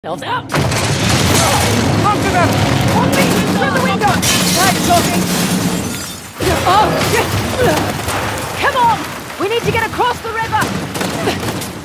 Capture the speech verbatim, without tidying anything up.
Elves out! After them! On me! Through the window! Right, talking! Oh, shit! Come on! We need to get across the river!